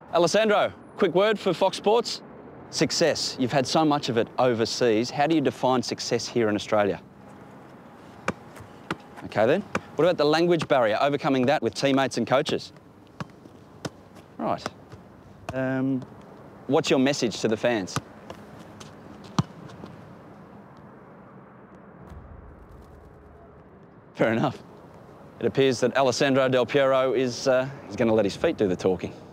Alessandro, quick word for Fox Sports. Success. You've had so much of it overseas. How do you define success here in Australia? Okay then. What about the language barrier, overcoming that with teammates and coaches? Right. What's your message to the fans? Fair enough. It appears that Alessandro Del Piero is going to let his feet do the talking.